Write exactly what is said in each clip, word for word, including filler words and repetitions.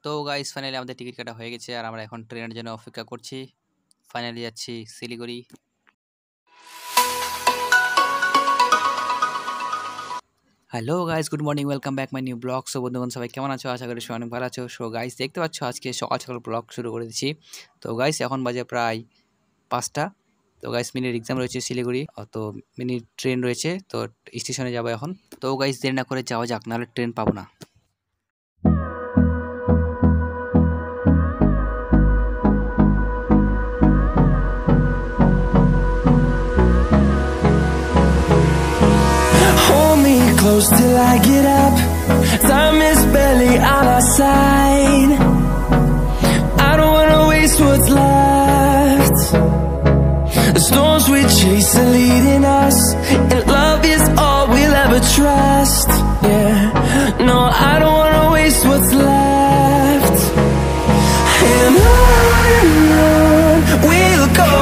তো guys finally আমাদের ticket কাটা হয়ে গেছে আর আমরা এখন ট্রেনের জন্য অপেক্ষা করছি। ফাইনালি যাচ্ছি Siliguri. Hello guys, good morning, welcome back my new blog. So বন্ধুগণ সবাই কেমন আছো? আশা করি সবাই অনেক ভালো আছো। সো গাইস দেখতে পাচ্ছ আজকে সকাল সকাল ব্লগ শুরু করে দিচ্ছি। তো গাইস এখন বাজে প্রায় পাঁচটা। তো গাইস মিনির এক্সাম রয়েছে শিলিগুড়ি, তো মিনির ট্রেন রয়েছে, তো স্টেশনে যাবো এখন। তো গাইস দেরি না করে যাওয়া যাক, নাহলে ট্রেন পাবো না। Close till I get up. Time is barely on our side. I don't wanna waste what's left. The storms we chase are leading us, and love is all we'll ever trust. Yeah, no, I don't wanna waste what's left. And on and on we'll go,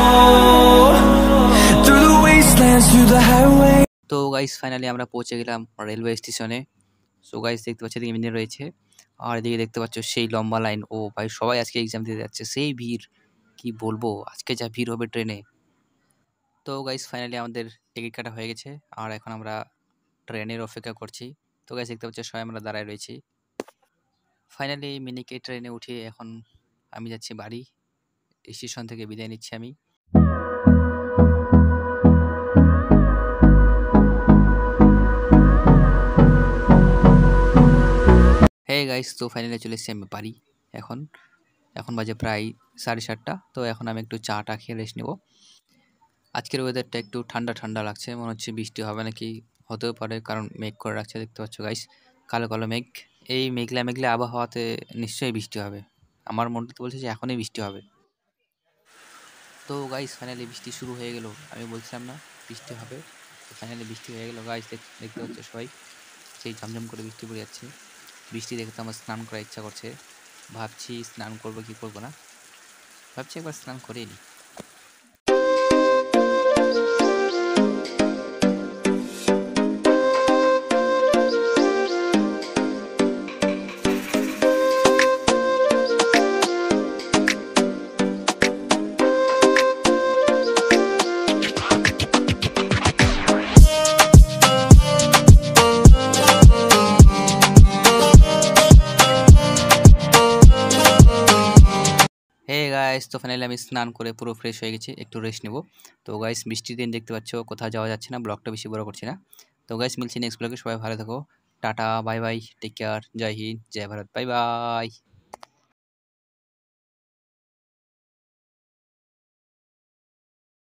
through the wastelands, through the highway. তো guys finally আমরা পৌঁছে গেলাম railway স্টেশনে। So guys দেখতে পাচ্ছ এদিকে mini রয়েছে, আর এদিকে দেখতে পাচ্ছ সেই লম্বা লাইন। ও ভাই, সবাই আজকে এক্সাম দিতে যাচ্ছে, সেই ভিড় কি বলবো, আজকে যা ভিড় হবে ট্রেনে। তো গাইস ফাইনালি আমাদের টিকিট কাটা হয়ে গেছে আর এখন আমরা ট্রেনের অপেক্ষা করছি। তো গাইস দেখতে পাচ্ছ সবাই আমরা দাঁড়ায় রয়েছি। ফাইনালি মিনিকে ট্রেনে উঠিয়ে এখন আমি যাচ্ছি বাড়ি। স্টেশন থেকে বিদায় নিচ্ছি আমি। হে গাইস, তো ফাইনালি চলে এসেছি আমি বাড়ি। এখন এখন বাজে প্রায় সাড়ে সাতটা। তো এখন আমি একটু চাটা খেয়ে রেস্ট নেবো। আজকের ওয়েদারটা একটু ঠান্ডা ঠান্ডা লাগছে, মনে হচ্ছে বৃষ্টি হবে নাকি, হতেও পারে, কারণ মেঘ করে রাখছে দেখতে পাচ্ছ গাইস, কালো কালো মেঘ। এই মেঘলা মেঘলা আবহাওয়াতে নিশ্চয়ই বৃষ্টি হবে। আমার মনটা তো বলছে যে এখনই বৃষ্টি হবে। তো গাইস ফাইনালি বৃষ্টি শুরু হয়ে গেল। আমি বলছিলাম না বৃষ্টি হবে, তো ফাইনালি বৃষ্টি হয়ে গেল গাইস। দেখতে পাচ্ছ সবাই সেই ঝমঝম করে বৃষ্টি পড়ে যাচ্ছে। বৃষ্টি দেখে তো আমার স্নান করার ইচ্ছা করছে। ভাবছি স্নান করবো কি করবো না, ভাবছি একবার স্নান করে নিই। হে গাইস, তো ফাইনালি আমি স্নান করে পুরো ফ্রেশ হয়ে গেছি, একটু রেস্ট নেব। তো গাইস বৃষ্টির দিন দেখতে পাচ্ছ, কোথাও যাওয়া যাচ্ছে না, ব্লগটা বেশি বড় করছি না। তো গাইস মিলছি নেক্সট ব্লগে, সবাই ভালো থাকো, tata bye bye, take care, জয় হিন্দ, জয় ভারত, বাই বাই।